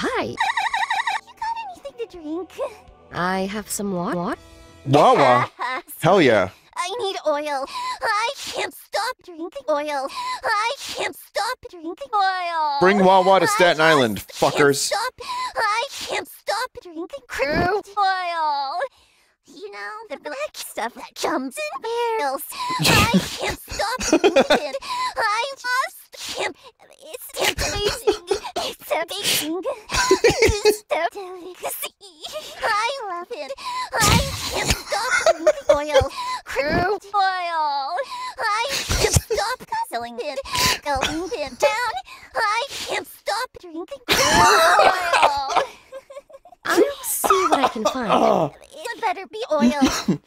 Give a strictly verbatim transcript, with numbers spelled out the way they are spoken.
hi. You got anything to drink? I have some water. Wawa. Hell yeah. I need oil. I can't stop drinking oil. I can't stop drinking oil. Bring Wawa to Staten I Island, just fuckers. Can't stop. I can't stop drinking crude oil. You know, the black stuff that comes in barrels. I can't stop drinking it. I just can't. It's amazing. It's amazing. It's delicacy. I love it. I can't stop drinking oil. Crude oil. I can't stop guzzling it. Going it down. I can't stop drinking crude oil. I'll see what I can find. Oh. It better be oil.